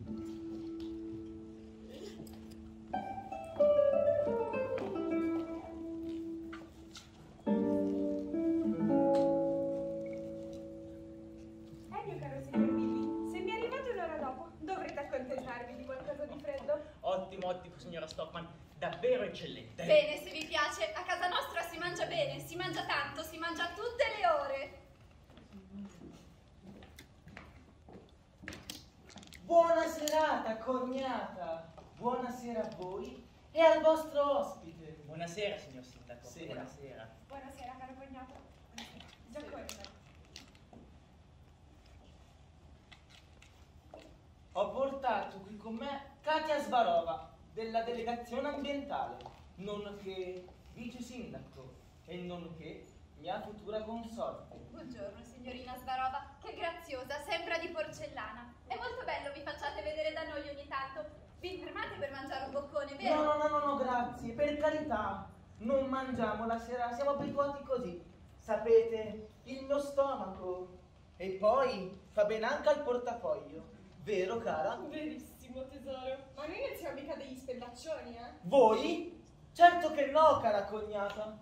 mio caro signor Billy, se mi arrivate un'ora dopo, dovrete accontentarvi di qualcosa di freddo. Ottimo, ottimo, signora Stockman, davvero eccellente. Bene, se vi piace, a casa nostra si mangia bene, si mangia tanto, si mangia a tutte le ore. Buona serata, cognata. Buonasera a voi e al vostro ospite. Buonasera, signor Sindaco. Sera. Buonasera. Buonasera, caro cognato. Giacomo. Ho portato qui con me Katia Svarova della delegazione ambientale, nonché vice sindaco e nonché mia futura consorte. Buongiorno, signorina Svarova, che graziosa, sembra di porcellana. È molto bello, vi facciate vedere da noi ogni tanto. Vi fermate per mangiare un boccone, vero? No, grazie, per carità. Non mangiamo la sera, siamo abituati così. Sapete, il mio stomaco. E poi fa bene anche al portafoglio. Vero, cara? Verissimo, tesoro. Ma noi non siamo mica degli spendaccioni, eh? Voi? Certo che no, cara cognata.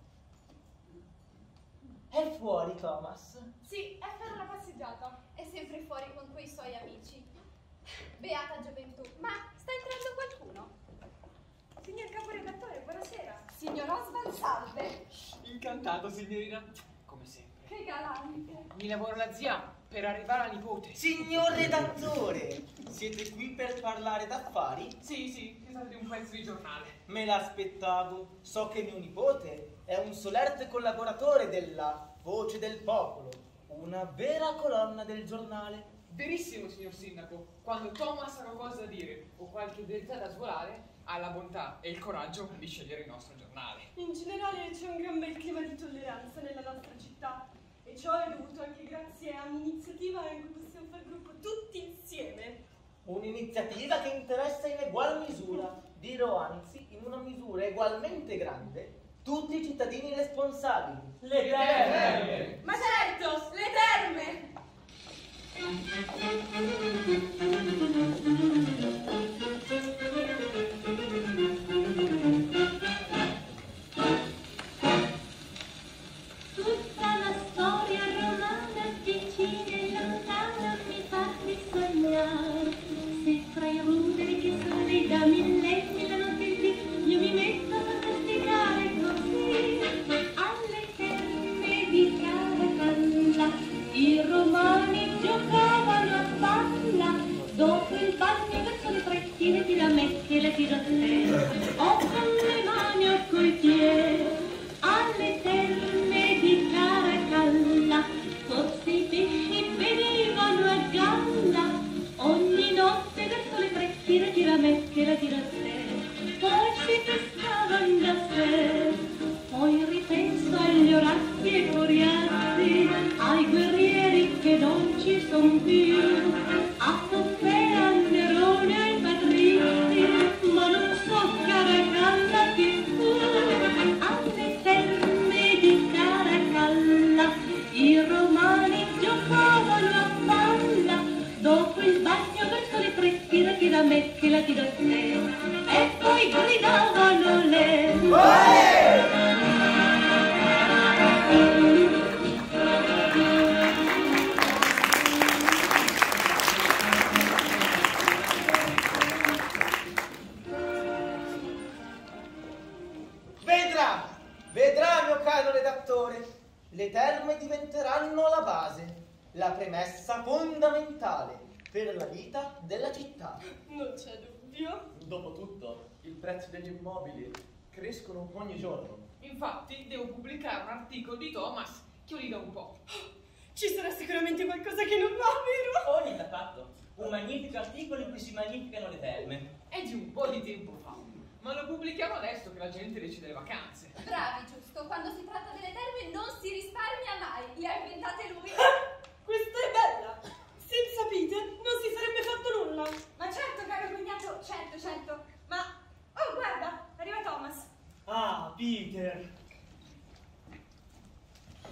È fuori, Thomas? Sì, è per una passeggiata. È sempre fuori con quei suoi amici. Beata gioventù, ma sta entrando qualcuno? Signor caporedattore, buonasera. Signor Oswald, salve. Incantato, signorina. Come sempre. Che galante. Mi lavora la zia per arrivare alla nipote. Signor redattore, siete qui per parlare d'affari? Sì, esatto, un pezzo di giornale. Me l'aspettavo. So che mio nipote è un solerte collaboratore della Voce del Popolo, una vera colonna del giornale. Verissimo, signor sindaco. Quando Thomas ha qualcosa da dire o qualche verità da svolare, ha la bontà e il coraggio di scegliere il nostro giornale. In generale c'è un gran bel clima di tolleranza nella nostra città e ciò è dovuto anche grazie a un'iniziativa in cui possiamo fare gruppo tutti insieme. Un'iniziativa che interessa in egual misura, dirò anzi in una misura egualmente grande, tutti i cittadini responsabili. Le terme! Ma certo, le terme! Tutta la storia romana vicina e lontana mi fa sognare. Se fra i ruderi che sono lì da millenni la notte lì io mi metto a fantasticare così alle terme di Caracalla i romani giocavano a palla dopo il bagno verso le tre tirati la me che la tiro a te o con le mani o coi piedi alle terme di Caracalla forse i pesci venivano a galla ogni notte verso le tre tirati la me che la tiro a te poi si pescavano da sé poi ripenso agli orazzi e coriazzi ai guerrieri che non ci son più a Pompea, a Nerone, ai patrizi ma non so Caracalla che fu alle terme di Caracalla i romani giocavano a palla dopo il bagno verso le tre tirati da me che la tiro a te e poi gridavano le Vedrà, mio caro redattore, le terme diventeranno la base, la premessa fondamentale per la vita della città. Non c'è dubbio. Dopotutto, il prezzo degli immobili crescono ogni giorno. Infatti, devo pubblicare un articolo di Thomas che uliga un po'. Ci sarà sicuramente qualcosa che non va, vero? Oh, niente affatto. Un magnifico articolo in cui si magnificano le terme. È di un po' di tempo fa, ma lo pubblichiamo adesso che la gente decide le vacanze. Bravi, giusto, quando si tratta delle terme non si risparmia mai, le ha inventate lui. Questa è bella! Senza Peter non si sarebbe fatto nulla. Ma certo, caro cognato, certo. Ma, oh guarda, arriva Thomas. Ah, Peter!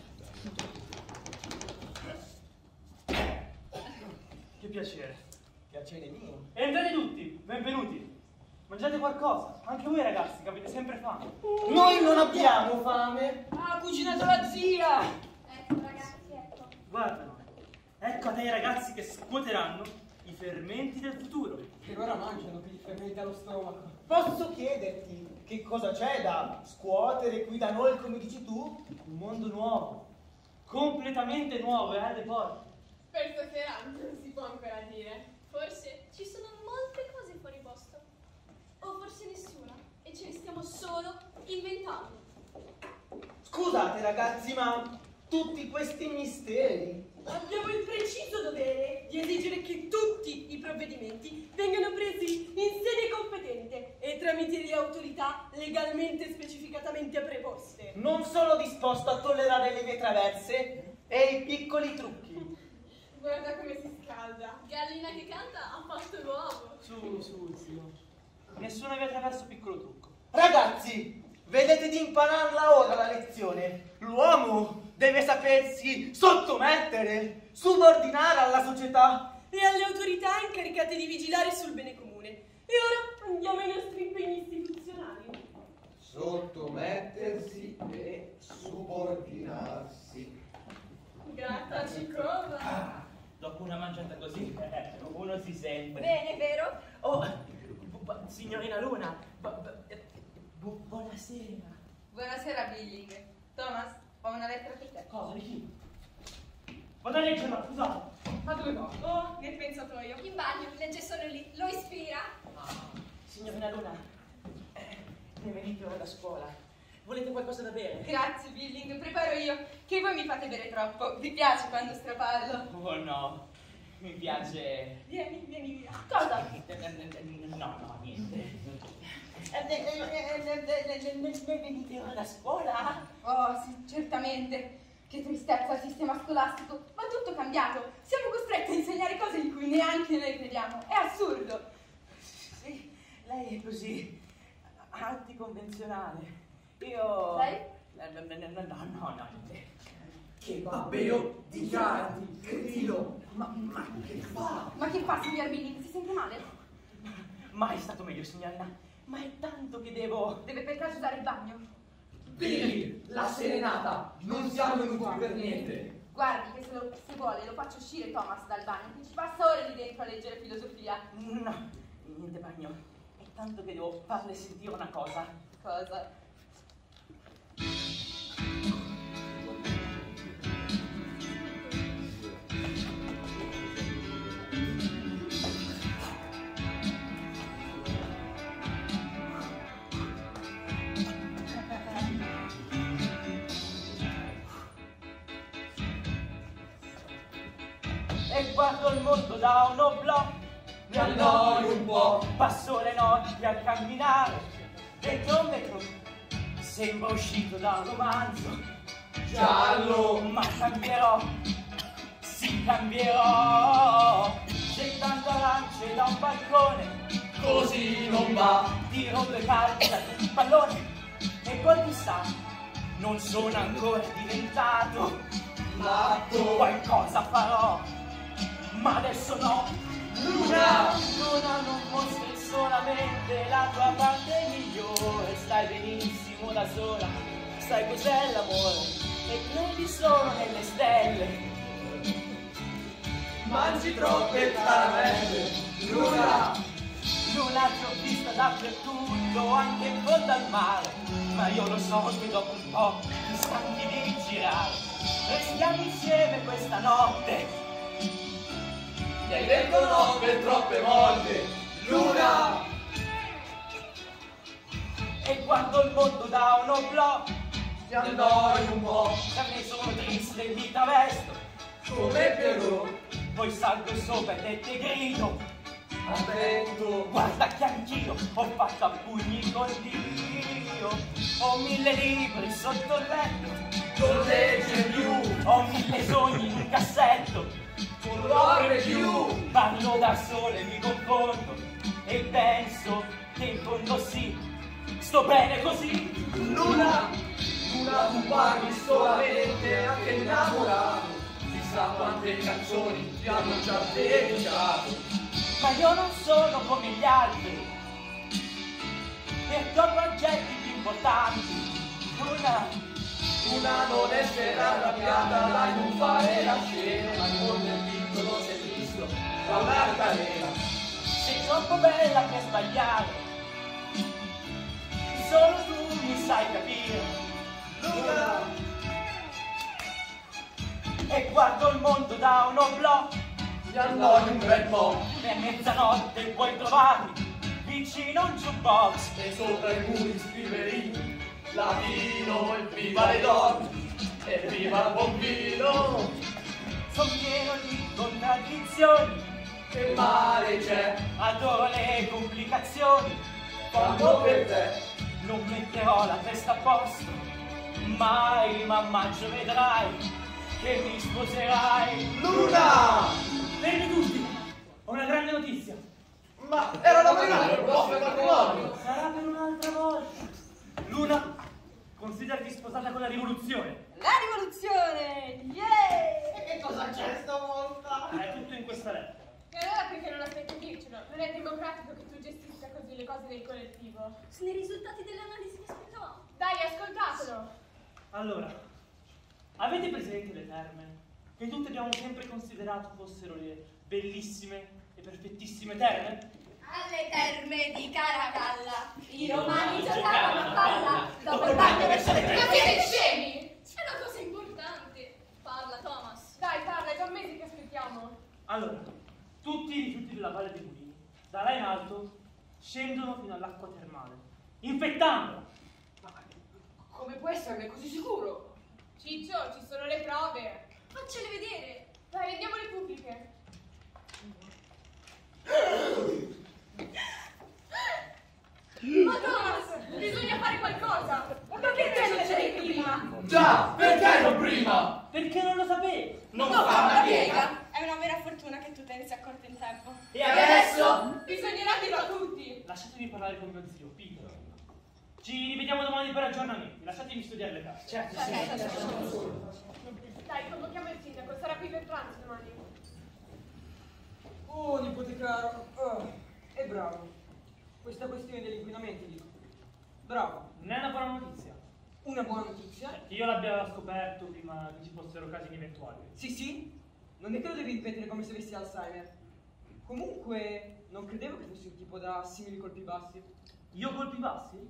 Che piacere. Piacere mio. Entrate tutti, benvenuti. Mangiate qualcosa, anche voi ragazzi, che avete sempre fame. Noi non abbiamo fame. Ha cucinato la zia! Ecco ragazzi, ecco. Guardano, ecco a te i ragazzi che scuoteranno i fermenti del futuro. Per ora mangiano che gli fermenti allo stomaco. Posso chiederti che cosa c'è da scuotere qui da noi, come dici tu? Un mondo nuovo, completamente nuovo e alle porte. Per stasera non si può ancora dire. Forse ci sono molte cose fuori posto. O forse nessuna. E ce le stiamo solo inventando. Scusate ragazzi, ma tutti questi misteri. Abbiamo il preciso dovere di esigere che tutti i provvedimenti vengano presi in sede competente e tramite le autorità legalmente e specificatamente preposte. Non sono disposto a tollerare le vie traverse e i piccoli trucchi. Guarda come si scalda. Gallina che canta ha fatto l'uovo. Su, zio. Nessuna via attraverso piccolo trucco. Ragazzi, vedete di impararla ora la lezione. L'uomo deve sapersi sottomettere, subordinare alla società E alle autorità incaricate di vigilare sul bene comune. E ora andiamo ai nostri impegni istituzionali. Sottomettersi e subordinarsi. Grattaci cosa. Dopo una mangiata così, uno si sente. Bene, vero? Oh, signorina Luna, buonasera. Buonasera, Billing. Thomas, ho una lettera per te. Cosa, di chi? Vado a leggerla, scusate. Ma dove va? Oh, che pensatoio. In bagno, legge solo lì. Lo ispira? Signorina Luna, ne venite ora da scuola. Volete qualcosa da bere? Grazie, Billing. Preparo io, che voi mi fate bere troppo. Vi piace quando straparlo? Oh no, mi piace... Vieni via. Cosa? No, niente. Ne venite ora da scuola? Oh, sì, certamente. Che tristezza il sistema scolastico. Ma tutto cambiato. Siamo costretti a insegnare cose in cui neanche noi crediamo. È assurdo. Sì, lei è così anticonvenzionale. Io... Lei? No, niente. Che babbeo di cardi, cretino. Ma che fa? Ma che fa, signor Billing? Si sente male? Mai stato meglio, signorina. Ma è tanto che devo... Deve per caso usare il bagno? Billy, la serenata. Non siamo venuti per niente. Guardi che se vuole lo faccio uscire Thomas dal bagno, che ci passa ore lì dentro a leggere filosofia. No, niente bagno. È tanto che devo farle sentire una cosa. Cosa? E guardo il mondo da un oblò, mi annoio un po', passo le notti a camminare dentro un metro, sembra uscito da un romanzo giallo, ma cambierò, sì cambierò, gettando arance da un balcone, così non va, tiro due calci da un pallone, e poi chissà, non sono ancora diventato matto, qualcosa farò. Ma adesso no, Luna, non mostri solamente la tua parte migliore, stai benissimo da sola, sai cos'è l'amore e credi solo nelle stelle. Mangi troppe caramelle, Luna. Luna ti ho vista dappertutto, anche in fondo al mare, ma io lo so che dopo un po' ti stanchi di girare, restiamo insieme questa notte. Mi hai detto no per troppe volte, Luna. E quando il mondo dà un oblò, Ti annoio un po', da me sono triste e mi travesto, come però. poi salgo sopra e te grido, Aspetto, guarda che anch'io ho fatto a pugni con Dio, ho 1000 libri sotto il letto, non legge più, ho 1000 sogni in un cassetto, non lo apre più. parlo da solo e mi confondo, e penso che in fondo sì, sto bene così. Luna, Luna, tu parli solamente anche innamorato. Chissà quante canzoni ti hanno già dedicato. ma io non sono come gli altri, perché ho progetti più importanti. Una non essere arrabbiata, dai non fare la scena, il mondo è piccolo, sei visto da un'altalena. Sei troppo bella per sbagliare, solo tu mi sai capire. Luna! E guardo il mondo da un oblò, Mi annoio un bel po', e a mezzanotte puoi trovarmi vicino a un jukebox. e sopra i muri scriveri latino, e viva le donne, e viva il buon vino. Son pieno di contraddizioni, Che male c'è adoro le complicazioni. quando per te Non metterò la testa a posto, mai, ma a maggio vedrai che mi sposerai. Luna! Fermi tutti! Ho una grande notizia. Ma era la prima del vostro matrimonio! Sarà per un'altra volta. Luna, considerati sposata con la rivoluzione. La rivoluzione! Yeah! E che cosa c'è stavolta? È tutto in questa lettera. E allora perché non aspetti a dircelo? Non è democratico che tu gestisca così le cose del collettivo. Sono i risultati dell'analisi che aspettavamo. Dai, ascoltatelo! Allora, avete presente le terme? Che tutti abbiamo sempre considerato fossero le bellissime e perfettissime terme? Alle terme di Caracalla i romani giocavano a palla dopo il bagno verso le Ma siete scemi? È una cosa importante. Parla, Thomas. Dai, parla, è da un mese che aspettiamo. Allora, tutti i rifiuti della Valle dei Mulini, da là in alto, scendono fino all'acqua termale, infettandola. Come può esserne così sicuro? Ciccio, ci sono le prove. Faccele vedere. Dai, rendiamole pubbliche. Ma Thomas, bisogna fare qualcosa. Ma perché non ce l'hai prima? Già, perché non prima? Perché non lo sapevi? Non fa una piega! È una vera fortuna che tu te ne sia accorto in tempo. E adesso? Bisognerà dirlo a tutti. Lasciatemi parlare con mio zio, Pino. Ci rivediamo domani per aggiornamenti. Lasciatemi studiare le carte. Certo, Dai, convochiamo il sindaco, sarà qui per pranzo domani. Oh, nipote caro, è bravo. Questa questione dell'inquinamento, dico. Bravo. Non è una buona notizia. Una buona notizia? Che io l'abbia scoperto prima che ci fossero casi eventuali. Sì, sì. Non è che lo devi ripetere come se avessi Alzheimer. Comunque, non credevo che fossi un tipo da simili colpi bassi. Io colpi bassi?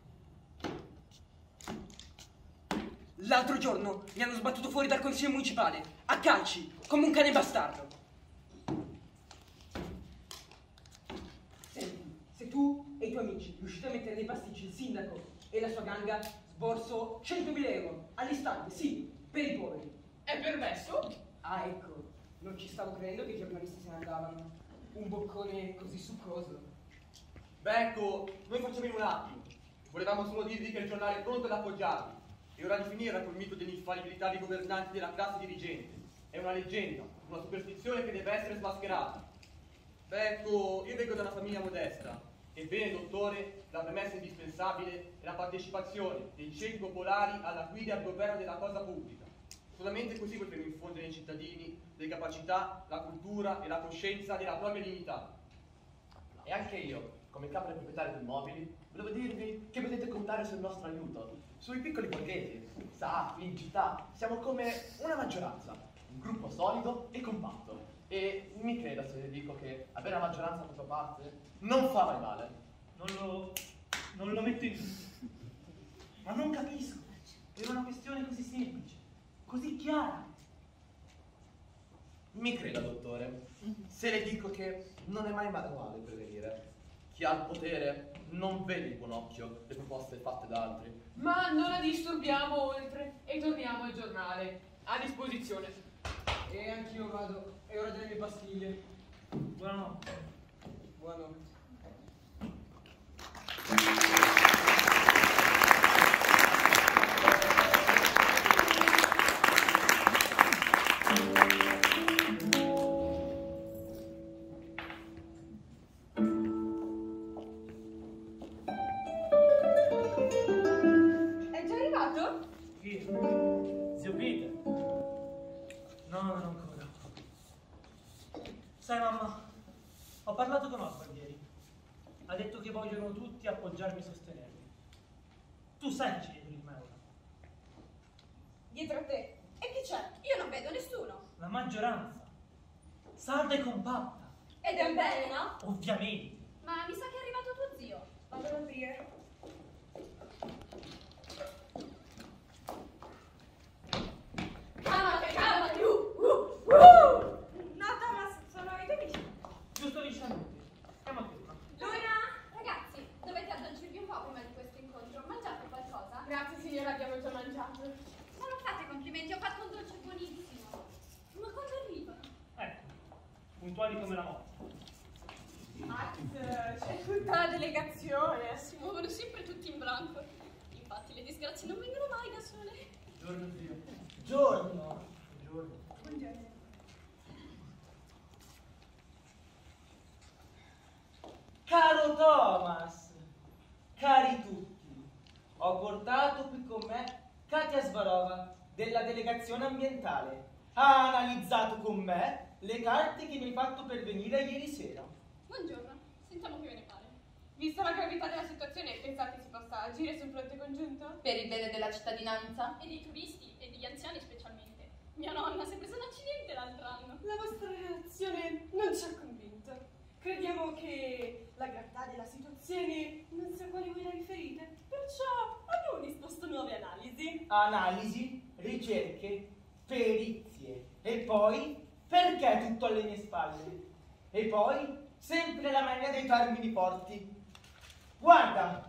L'altro giorno mi hanno sbattuto fuori dal consiglio municipale, a calci, come un cane bastardo. Senti, se tu e i tuoi amici riuscite a mettere nei pasticci il sindaco e la sua ganga, sborso 100.000 euro all'istante, sì, per i poveri. È permesso? Ah, ecco, non ci stavo credendo che i giornalisti se ne andavano. Un boccone così succoso. Beh, ecco, noi facciamo in un attimo. Volevamo solo dirvi che il giornale è pronto ad appoggiarvi. È ora di finire col mito dell'infallibilità dei governanti della classe dirigente. È una leggenda, una superstizione che deve essere smascherata. Beh, ecco, io vengo da una famiglia modesta. Ebbene, dottore, la premessa indispensabile è la partecipazione dei ceti popolari alla guida e al governo della cosa pubblica. Solamente così potremo infondere ai cittadini le capacità, la cultura e la coscienza della propria dignità. E anche io, come capo del proprietario di immobili, volevo dirvi che potete contare sul nostro aiuto, sui piccoli borghesi, sa, qui in città, siamo come una maggioranza, un gruppo solido e compatto. E mi creda se vi dico che avere la maggioranza alla tua parte non fa mai male. Non lo metto in dubbio. Ma non capisco. Era una questione così semplice, così chiara. Mi creda, dottore, se le dico che non è mai male prevenire. Chi ha il potere non vede di buon occhio le proposte fatte da altri. Ma non la disturbiamo oltre e torniamo al giornale. A disposizione. E anch'io vado, è ora delle mie pastiglie. Buonanotte. Buonanotte. È già arrivato? Chi? Zio Peter? No, non ancora. Sai, mamma, Ho parlato con Oswald ieri. Ha detto che vogliono tutti appoggiarmi e sostenermi. Tu sai chi c'è dietro di me ora? Dietro a te. E chi c'è? Io non vedo nessuno. La maggioranza. Salda e compatta. Ed è bene, no? Ovviamente. Ma mi sa che è arrivato tuo zio. Vado ad aprire. Calmati, No, Thomas, sono i tuoi amici. Giusto Vicente. Chiama te. Luna! Ragazzi, dovete addolcirvi un po' prima di questo incontro. Mangiate qualcosa? Grazie signora, abbiamo già mangiato. Ma non fate complimenti, ho fatto un dolce buonissimo. Ma quando arrivano? Ecco, puntuali come la morte. C'è tutta la delegazione, si muovono sempre tutti in branco. Infatti le disgrazie non vengono mai da sole. Giorno zio. Giorno. Buongiorno. Caro Thomas, cari tutti, ho portato qui con me Katia Svarova della delegazione ambientale. Ha analizzato con me le carte che mi hai fatto pervenire ieri sera. Buongiorno, sentiamo che ve ne pare. Vista la gravità della situazione, pensate si possa agire sul fronte congiunto? Per il bene della cittadinanza? E dei turisti e degli anziani specialmente. Mia nonna si è presa un accidente l'altro anno. La vostra relazione non ci ha convinto. Crediamo che la gravità della situazione non sia quale voi la riferite. Perciò abbiamo disposto nuove analisi. Analisi, ricerche, perizie. E poi, perché tutto alle mie spalle? E poi, sempre la mania dei termini forti. Guarda,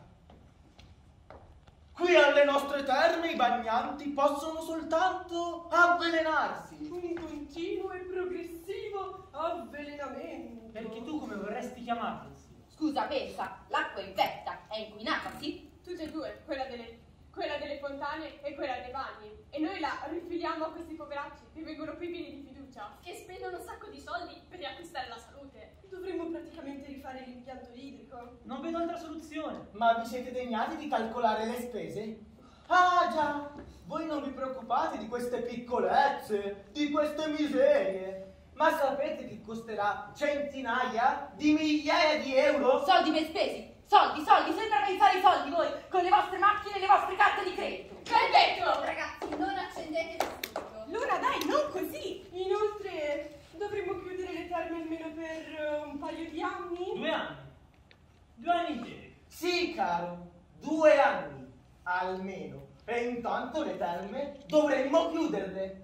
qui alle nostre terme i bagnanti possono soltanto avvelenarsi. Un continuo e progressivo avvelenamento. Perché tu come vorresti chiamarlo? Scusa, pensa, l'acqua infetta, è inquinata, sì? Tutte e due, quella delle fontane e quella dei bagni. E noi la rifiliamo a questi poveracci che vengono qui pieni di fiducia. Che spendono un sacco di soldi per riacquistare la salute. Dovremmo praticamente rifare l'impianto idrico. Non vedo altra soluzione. Ma vi siete degnati di calcolare le spese? Ah già, voi non vi preoccupate di queste piccolezze, di queste miserie. Ma sapete che costerà centinaia di migliaia di euro? Soldi ben spesi, soldi, sembra pensare ai soldi voi, con le vostre macchine e le vostre carte di credito. Ben detto! Ragazzi, non accendete subito. Luna, dai, non così! Inoltre, dovremmo chiudere le terme almeno per un paio di anni? 2 anni. 2 anni interi. Sì, caro, 2 anni, almeno. E intanto le terme dovremmo chiuderle.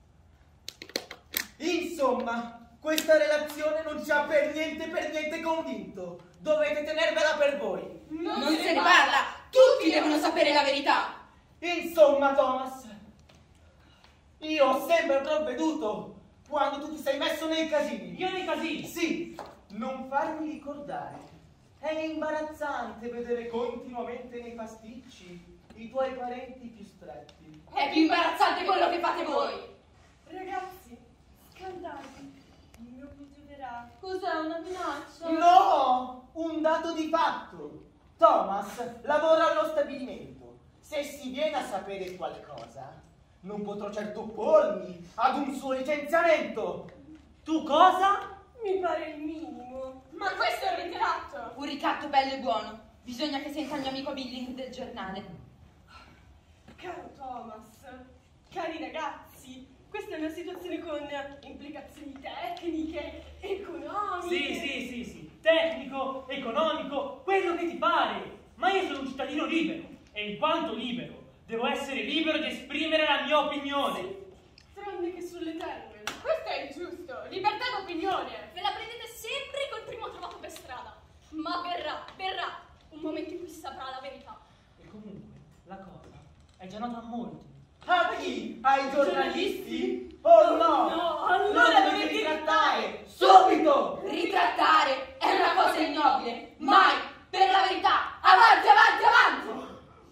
Insomma, questa relazione non ci ha per niente convinto. Dovete tenervela per voi. Non se ne parla, tutti devono sapere la verità. Insomma, Thomas, io ho sempre provveduto quando tu ti sei messo nei casini. Io nei casini? Sì, non farmi ricordare. È imbarazzante vedere continuamente nei pasticci i tuoi parenti più stretti. È più imbarazzante quello che fate voi. Ragazzi, scaldati. Il mio piacere. Cos'è, una minaccia? No, un dato di fatto. Thomas lavora allo stabilimento. Se si viene a sapere qualcosa, non potrò certo oppormi ad un suo licenziamento. Tu cosa? Mi pare il minimo. Ma questo è un ritratto! Un ricatto bello e buono. Bisogna che senta il mio amico Billing del giornale. Caro Thomas, cari ragazzi, questa è una situazione con implicazioni tecniche, economiche. Sì. Tecnico, economico, quello che ti pare. Ma io sono un cittadino libero. E in quanto libero, devo essere libero di esprimere la mia opinione. Sì, tranne che sulle terme. Questo è il giusto, libertà d'opinione. Ve la prendete sempre col primo trovato per strada. Ma verrà un momento in cui si saprà la verità. E comunque, la cosa è già nota a molti. A chi? Ai giornalisti? Oh no! No, allora dovete ritrattare subito! Ritrattare è una cosa ignobile. Mai, per la verità. Avanti!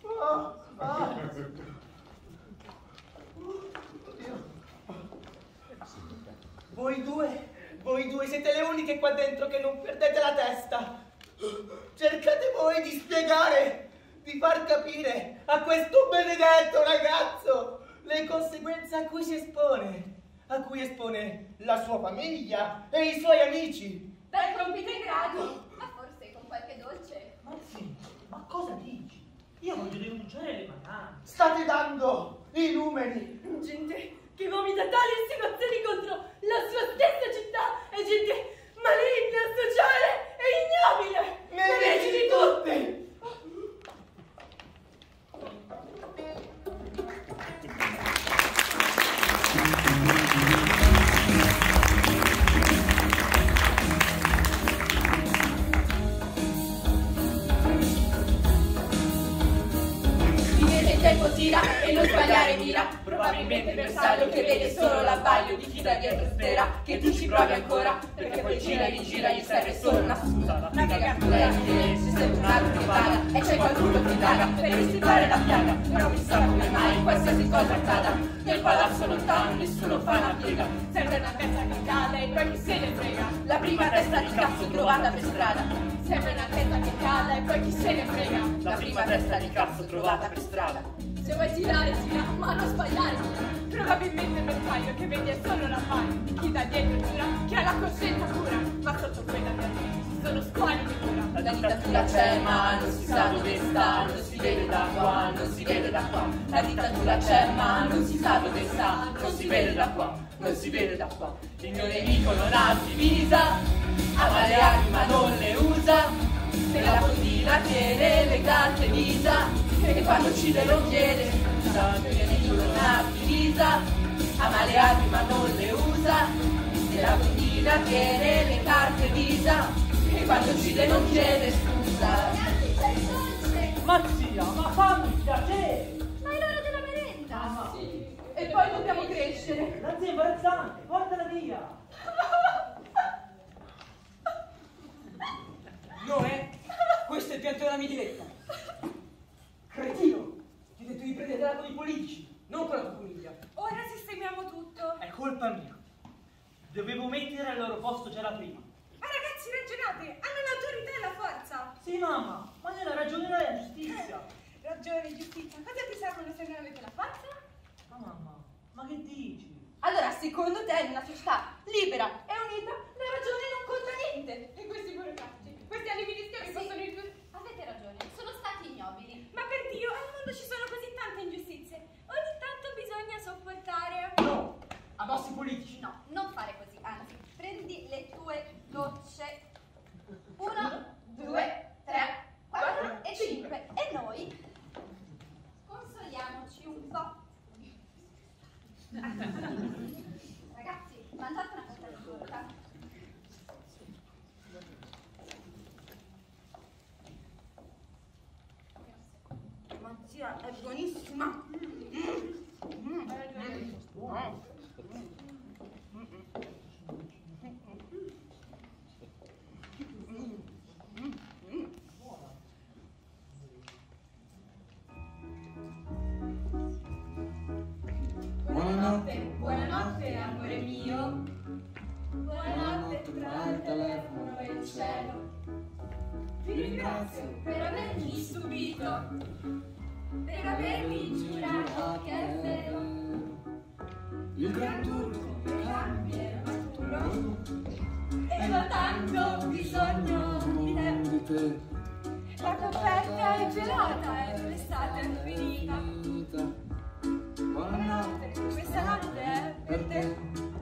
Voi due siete le uniche qua dentro che non perdete la testa. Cercate voi di spiegare, di far capire a questo benedetto ragazzo le conseguenze a cui espone la sua famiglia e i suoi amici. bel compito in grado, ma forse con qualche dolce. Ma sì, ma cosa dici? Io voglio denunciare le manate. State dando i numeri. Gente che vomita tali insinuazioni contro la sua stessa città è gente maligna, sociale e ignobile. Nemici di tutti. Il tempo tira e non sbagliare mira. Probabilmente bersaglio che vede solo l'abbaglio di chi da dietro spera che tu ci provi ancora, perché poi gira e rigira gli serve solo una scusa. Una cagatura inutile, se sente un altro che paga e c'è qualcuno che indaga per dissipare la piaga. Però chissà come mai qualsiasi cosa accada nel palazzo lontano nessuno fa una piega. Sempre una testa che cade e poi chi se ne frega. La prima testa di cazzo trovata per strada. Sempre una testa che cade e poi chi se ne frega. La prima testa di cazzo trovata per strada. Se vuoi girare, gira, ma non sbagliare. Probabilmente il bersaglio che vedi è solo la pari di chi da dietro giura che ha la coscienza pura, ma sotto quella mente ci sono squali di cura. La dittatura c'è ma non si sa dove sta, non si vede da qua, non si vede da qua. La dittatura c'è ma non si sa dove sta, non si vede da qua, non si vede da qua. Il mio nemico non ha divisa, ama le armi ma non le usa, nella bondina tiene le carte visa, e quando uccide non chiede scusa. Il mio nemico non ha divisa, ama le armi ma non le usa, nella bondina tiene le carte visa, e quando uccide non chiede scusa. Ma zia, ma fammi piacere! Ma è l'ora della merenda! Sì, e poi dobbiamo crescere. La zia è imbarazzante, portala via! Noè, questo è il pianto della mia diletta. Cretino, ti ho detto di prenderla con i politici, non con la tua famiglia. Ora sistemiamo tutto. È colpa mia. Dovevo mettere al loro posto già la prima. Ma ragazzi, ragionate, hanno l'autorità e la forza. Sì, mamma, ma nella ragionerai la giustizia. Ragione, giustizia, cosa ti servono se non avete la forza? Ma mamma, ma che dici? Allora, secondo te, in una società libera e unita, la ragione non conta niente? E questi burocratici, questi animi di schiavi possono ridurre. Avete ragione, sono stati ignobili. Ma per Dio, al mondo ci sono così tante ingiustizie. Ogni tanto bisogna sopportare. No, abbassi i politici. No, non fare così, anzi, prendi le tue gocce. 1, 2, 3, 4 e 5. E noi consoliamoci un po'. Ragazzi, mangiate una fetta di torta. Ma zia, è buonissima. Buonanotte, buonanotte, amore mio. Buonanotte tra il telefono e il cielo. Ti ringrazio per avermi subito, per avermi giurato che è vero. Il gran turco che cambia è maturo e ho tanto bisogno di te. La coperta è gelata e l'estate è finita. Buonanotte, questa notte è per te.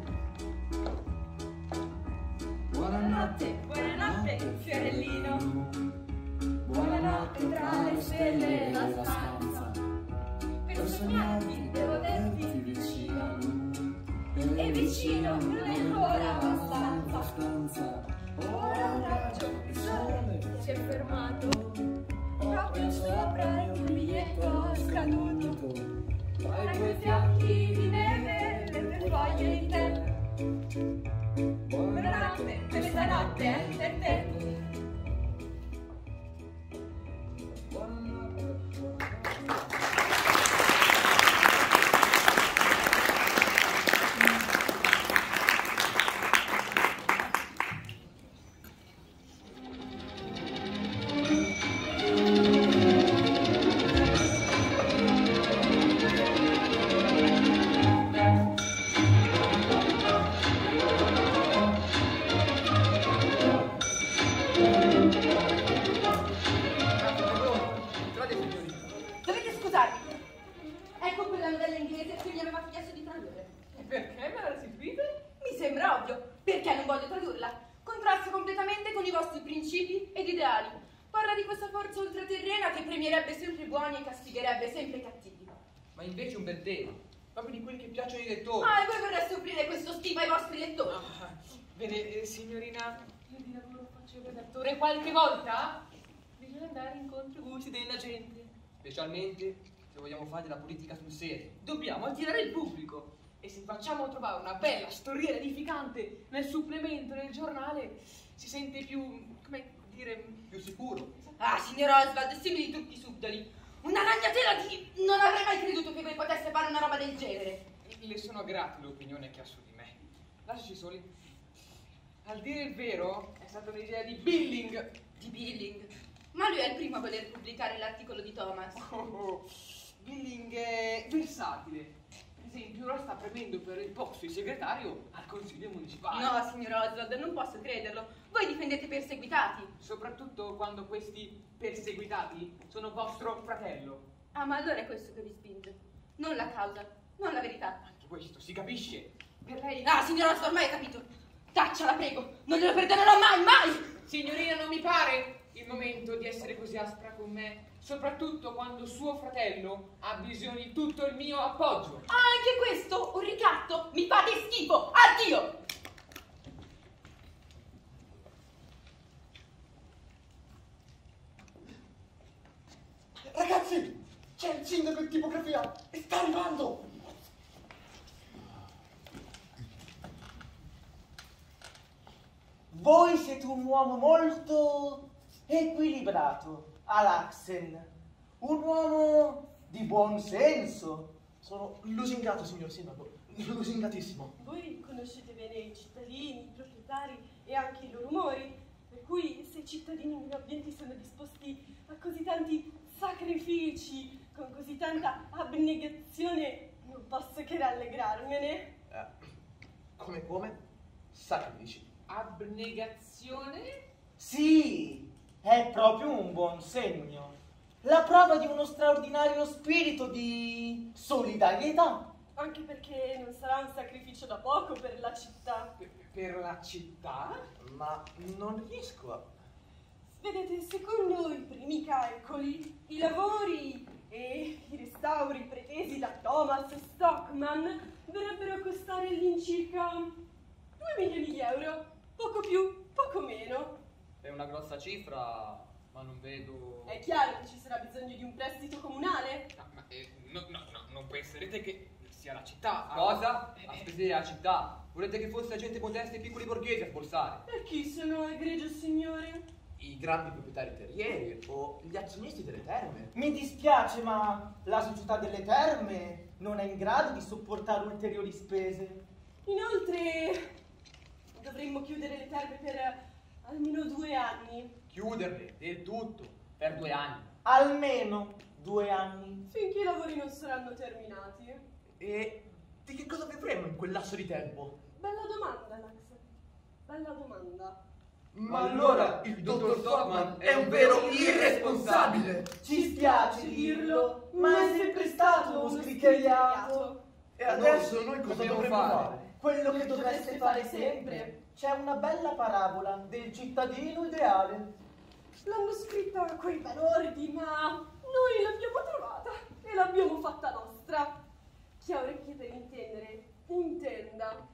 Buonanotte, buonanotte, fiorellino. Buonanotte tra le stelle e la stanza. Per sognarti devo averti vicino. E vicino non è ancora abbastanza. Ora un raggio di sole si è fermato proprio sopra il mio biglietto scaduto. Tra quei fiocchi di neve e le foglie di tè. Buonanotte, questa notte è per te. odio. Perché non voglio tradurla? Contrasta completamente con i vostri principi ed ideali. Parla di questa forza ultraterrena che premierebbe sempre i buoni e castigherebbe sempre i cattivi. Ma invece un bel tema, proprio di quelli che piacciono ai lettori. Ah, e voi vorreste offrire questo stile ai vostri lettori? Vede, signorina, io di lavoro faccio il redattore. Qualche volta bisogna andare incontro ai gusti della gente. Specialmente se vogliamo fare della politica sul serio. Dobbiamo attirare il pubblico. E se facciamo trovare una bella storiella edificante nel supplemento, nel giornale, si sente più, come dire, più sicuro. Ah, signor Oswald, simili tutti subdoli. Una ragnatela di... Non avrei mai creduto che voi poteste fare una roba del genere. Le sono grata l'opinione che ha su di me. Lasciaci soli. Al dire il vero, è stata un'idea di Billing. Di Billing? Ma lui è il primo a voler pubblicare l'articolo di Thomas. Billing è versatile. Per esempio, ora sta premendo per il posto di segretario al consiglio municipale. No, signor Oswald, non posso crederlo. Voi difendete i perseguitati. Soprattutto quando questi perseguitati sono vostro fratello. Ah, ma allora è questo che vi spinge. Non la causa, non la verità. Anche questo, si capisce. Per lei... Ah, signor Oswald, ormai hai capito. Taccia, la prego. Non glielo perdonerò mai, mai! Signorina, non mi pare il momento di essere così aspra con me. Soprattutto quando suo fratello ha bisogno di tutto il mio appoggio. Ah, anche questo, un ricatto? Mi fate schifo! Addio! Ragazzi, c'è il sindaco in tipografia e sta arrivando! Voi siete un uomo molto equilibrato, Alaxen. Un uomo di buon senso. Sono lusingato, signor sindaco. Lusingatissimo. Voi conoscete bene i cittadini, i proprietari e anche i loro umori, per cui se i cittadini meno abbienti sono disposti a così tanti sacrifici, con così tanta abnegazione, non posso che rallegrarmene. Come? Sacrifici. Abnegazione? Sì, è proprio un buon segno. La prova di uno straordinario spirito di solidarietà. Anche perché non sarà un sacrificio da poco per la città. Per la città? Ma non riesco a... Vedete, secondo i primi calcoli, i lavori e i restauri pretesi da Thomas Stockman dovrebbero costare all'incirca 2 milioni di euro. Poco più, poco meno. È una grossa cifra, ma non vedo... È chiaro che ci sarà bisogno di un prestito comunale. No, non penserete che sia la città. Cosa? A spese della città. Volete che fosse la gente modesta e piccoli borghesi a sborsare? E chi sono, egregio signore? I grandi proprietari terrieri o gli azionisti delle terme. Mi dispiace, ma la società delle terme non è in grado di sopportare ulteriori spese. Inoltre, dovremmo chiudere le terme per almeno 2 anni. Chiuderle, del tutto, per 2 anni. Almeno 2 anni. Finché i lavori non saranno terminati. E di che cosa vivremo in quel lasso di tempo? Bella domanda, Max. Bella domanda. Ma allora il dottor Stockman è un vero irresponsabile. Ci spiace dirlo, ma è sempre stato uno scricchieriato. E adesso noi cosa dovremmo fare? Quello che dovreste fare sempre. C'è una bella parabola del cittadino ideale. L'hanno scritta quei balordi, ma noi l'abbiamo trovata e l'abbiamo fatta nostra. Chi ha orecchie per intendere, intenda.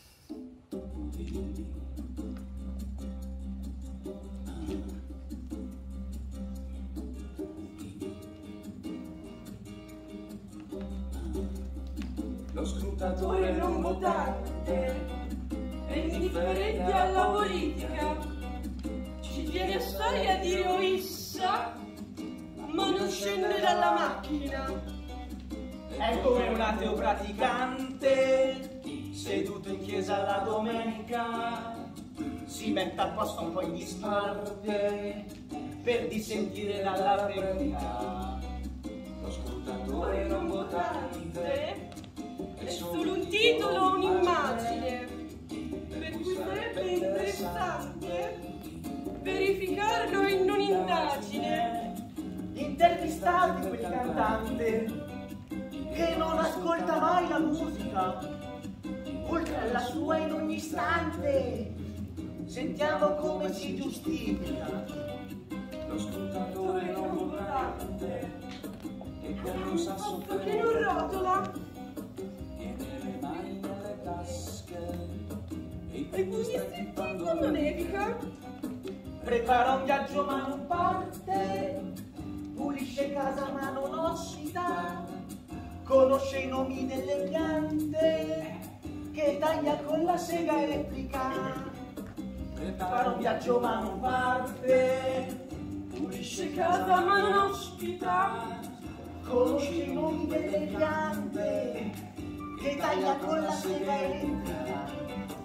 Lo scrutatore non votante è indifferente alla politica, Ci viene a stare a dire oissa, ma non scende dalla macchina. È come un ateo praticante, seduto in chiesa la domenica, si mette a posto un po' in disparte per dissentire dalla verità. lo scrutatore non votante È solo un titolo, un'immagine, per cui sarebbe interessante verificarlo in un'indagine. Intervistate quel cantante che non ascolta mai la musica, oltre alla sua in ogni istante. Sentiamo come si giustifica lo scrutatore non votante, che come un sasso che non rotola. tiene le mani nelle tasche e i E piedi quindi stretti quando nevica, prepara un viaggio ma non parte, pulisce casa ma non ospita, conosce i nomi delle piante che taglia con la sega elettrica. Prepara un viaggio ma non parte, pulisce casa ma non ospita, conosce i nomi delle piante che taglia con la sega elettrica.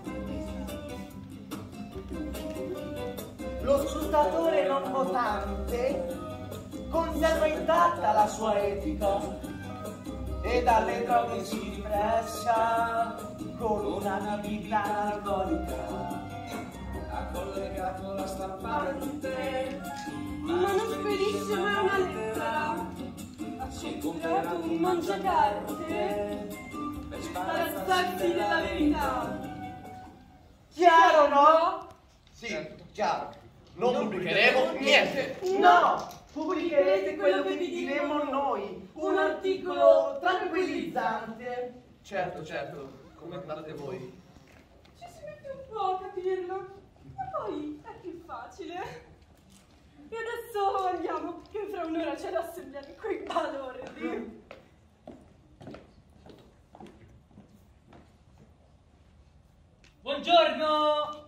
Lo scrutatore non votante conserva intatta la sua etica e dalle droghe si rifresca con una vita anarcotica. ha collegato la stampante, ma non spedisce mai una lettera. si è Comprato un mangiacarte per sparazzarsi della verità. Chiaro, no? Sì, chiaro. Non pubblicheremo niente. No! Pubblicherete quello che vi diremo noi, un articolo tranquillizzante. Certo, certo. Come andate voi? Ci si mette un po' a capirlo, ma poi è più facile. E adesso andiamo, che fra un'ora c'è l'assemblea di quei balordi. Buongiorno!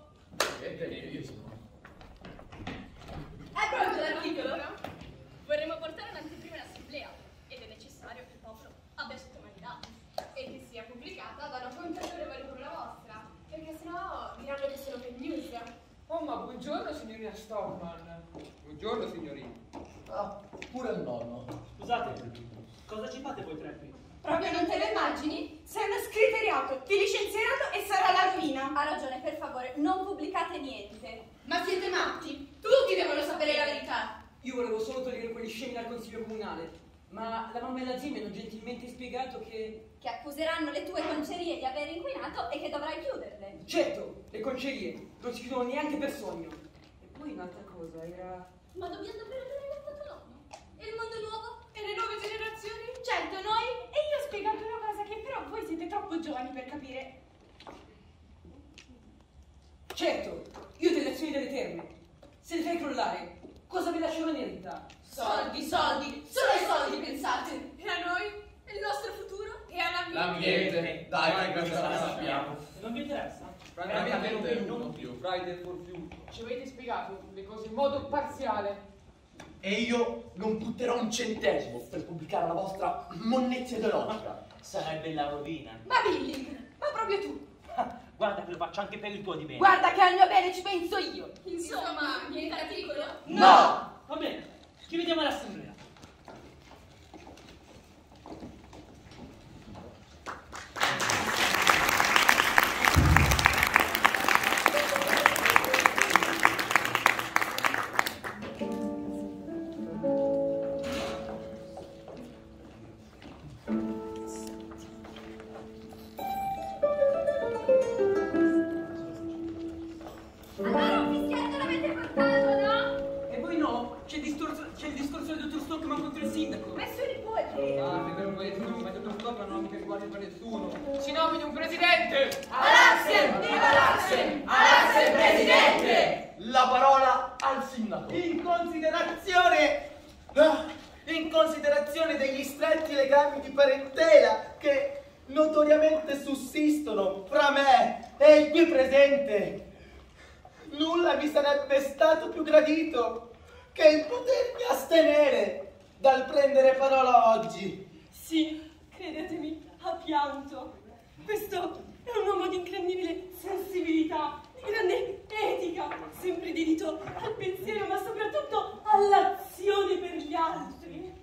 È pronto l'articolo? Vorremmo portare un'anteprima in assemblea ed è necessario che il popolo abbia sotto mani dati e che sia pubblicata da una fonte autorevole come la vostra, perché sennò diranno che sono fake news. Oh, ma buongiorno signorina Stockman. Buongiorno, signorina. Ah, pure il nonno. Scusate, cosa ci fate voi tre qui? Proprio non te lo immagini? Sei uno scriteriato, ti licenzieranno e sarà la rovina. Ha ragione, per favore, non pubblicate niente. Ma siete matti? Tutti devono sapere la verità. Io volevo solo togliere quegli scemi dal consiglio comunale, ma la mamma e la zia mi hanno gentilmente spiegato che... Che accuseranno le tue concerie di aver inquinato e che dovrai chiuderle. Certo, le concerie non si chiudono neanche per sogno. E poi un'altra cosa era... Ma dobbiamo davvero tenere il tuo nonno? E il mondo nuovo? E le nuove generazioni? Certo, noi. E io ho spiegato una cosa che però voi siete troppo giovani per capire. Certo, io delle azioni delle terme. Se le fai crollare, cosa vi lascerò in eredità? Soldi, soldi, solo ai soldi pensate. E a noi? E il nostro futuro? E all'ambiente? L'ambiente. Dai, questa la sappiamo. Non vi interessa? Francamente non più. Friday for Future. Ci avete spiegato le cose in modo parziale. E io non butterò un centesimo per pubblicare la vostra monnezza ideologica. Sarebbe la rovina. Ma Billing, ma proprio tu. Guarda che lo faccio anche per il tuo di bene. Guarda che al mio bene ci penso io. Insomma, niente articolo? No! Va bene, ci vediamo all'assemblea. Allora un fischietto l'avete portato, no? E voi no? C'è il discorso del dottor Stockman contro il sindaco. Ma è sui nipoti. Ah, se non vuoi tu, ma il dottor Stockman non ha mica riguardi per nessuno. Si nomini un presidente! Alassem, viva Alassem! Alassem presidente! La parola al sindaco. In considerazione degli stretti legami di parentela che notoriamente sussistono fra me e il qui presente, nulla mi sarebbe stato più gradito che il potermi astenere dal prendere parola oggi. Sì, credetemi, ha pianto. Questo è un uomo di incredibile sensibilità, di grande etica, sempre dedito al pensiero, ma soprattutto all'azione per gli altri.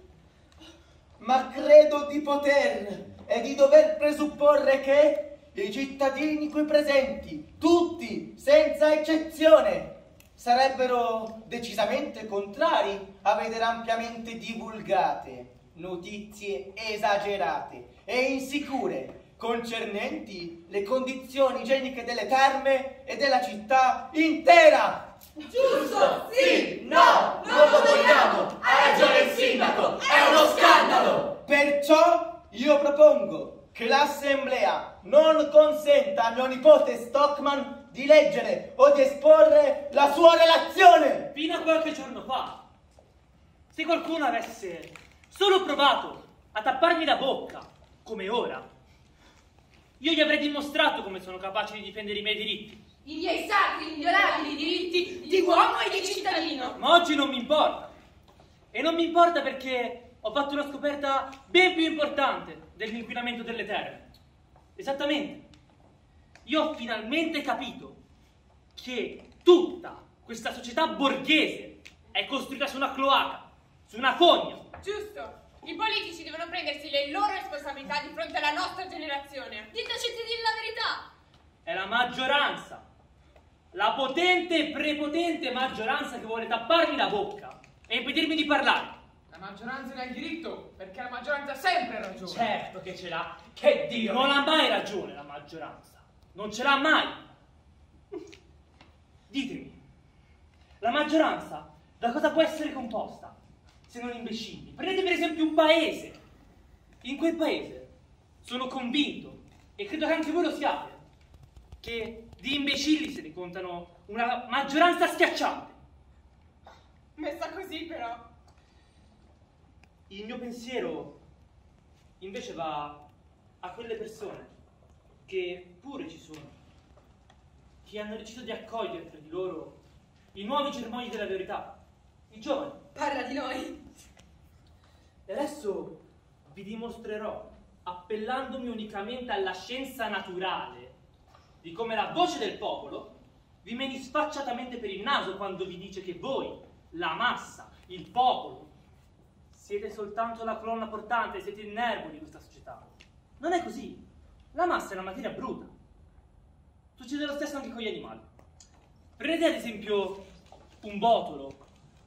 Ma credo di poter e di dover presupporre che i cittadini qui presenti, tutti, senza eccezione, sarebbero decisamente contrari a vedere ampiamente divulgate notizie esagerate e insicure concernenti le condizioni igieniche delle terme e della città intera. Giusto, sì, no, non lo vogliamo, ha ragione il sindaco, è uno scandalo. Perciò io propongo che l'assemblea non consenta a mio nipote Stockman di leggere o di esporre la sua relazione. Fino a qualche giorno fa, se qualcuno avesse solo provato a tapparmi la bocca, come ora, io gli avrei dimostrato come sono capace di difendere i miei diritti. I miei sacri, inviolabili diritti di uomo e di cittadino. Ma oggi non mi importa. E non mi importa perché ho fatto una scoperta ben più importante dell'inquinamento delle terre. Esattamente. Io ho finalmente capito che tutta questa società borghese è costruita su una cloaca, su una fogna. Giusto. I politici devono prendersi le loro responsabilità di fronte alla nostra generazione. Diteci di dire la verità. È la maggioranza, la potente e prepotente maggioranza che vuole tapparmi la bocca e impedirmi di parlare. La maggioranza ne ha il diritto, perché la maggioranza ha sempre ragione. Certo che ce l'ha, che Dio! Non ha mai ragione la maggioranza, non ce l'ha mai. Ditemi, la maggioranza da cosa può essere composta se non imbecilli? Prendete per esempio un paese. In quel paese sono convinto, e credo che anche voi lo siate, che di imbecilli se ne contano una maggioranza schiacciante. Messa così però. Il mio pensiero invece va a quelle persone che pure ci sono, che hanno deciso di accogliere tra di loro i nuovi germogli della verità, i giovani. Parla di noi. E adesso vi dimostrerò, appellandomi unicamente alla scienza naturale, di come la voce del popolo vi meni sfacciatamente per il naso quando vi dice che voi, la massa, il popolo, siete soltanto la colonna portante, siete il nervo di questa società. Non è così. La massa è una materia bruta. Succede lo stesso anche con gli animali. Prendete ad esempio un botolo,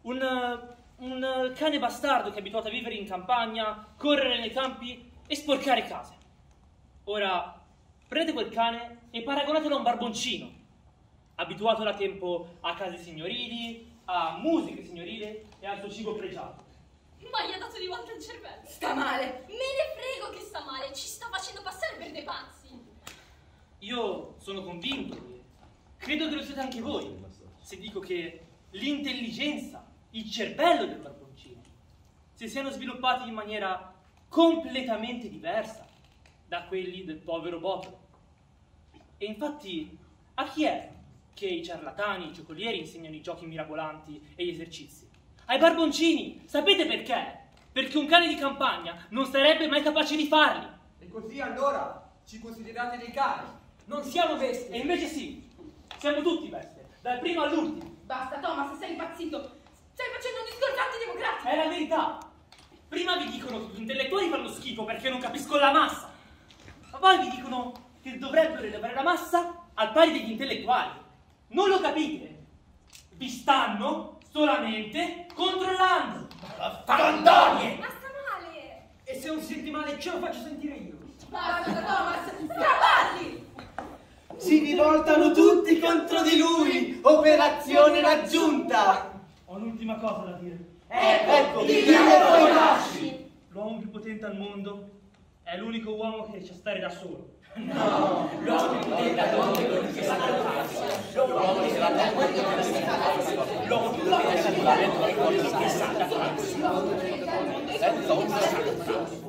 un cane bastardo che è abituato a vivere in campagna, correre nei campi e sporcare case. Ora, prendete quel cane e paragonatelo a un barboncino, abituato da tempo a case signorili, a musiche signorile e al suo cibo pregiato. Ma gli ha dato di volta il cervello. Sta male. Me ne frego che sta male, ci sta facendo passare per dei pazzi. Io sono convinto, e credo che lo siete anche voi, se dico che l'intelligenza, il cervello del barboncino, si siano sviluppati in maniera completamente diversa da quelli del povero botolo. E infatti, a chi è che i ciarlatani, i giocolieri insegnano i giochi mirabolanti e gli esercizi? Ai barboncini! Sapete perché? Perché un cane di campagna non sarebbe mai capace di farli. E così allora ci considerate dei cani? Non siamo bestie. E invece sì, siamo tutti bestie, dal primo all'ultimo. Basta, Thomas, sei impazzito. Stai facendo un discorso antidemocratico. È la verità. Prima vi dicono che gli intellettuali fanno schifo perché non capiscono la massa. Ma poi vi dicono che dovrebbero elevare la massa al pari degli intellettuali. Non lo capite? Vi stanno solamente controllando. Fandonie! Ma sta male. E se non senti male, ce lo faccio sentire io. Basta, Thomas, straparli. Si rivoltano tutti contro di lui. Operazione raggiunta. Ho un'ultima cosa da dire. Ecco, di chi poi nasci. L'uomo più potente al mondo è l'unico uomo che riesce a stare da solo. No, l'uomo più potente al mondo è l'unico che sa farsi. L'uomo che sa farsi. L'uomo più potente al mondo è l'unico che sa farsi.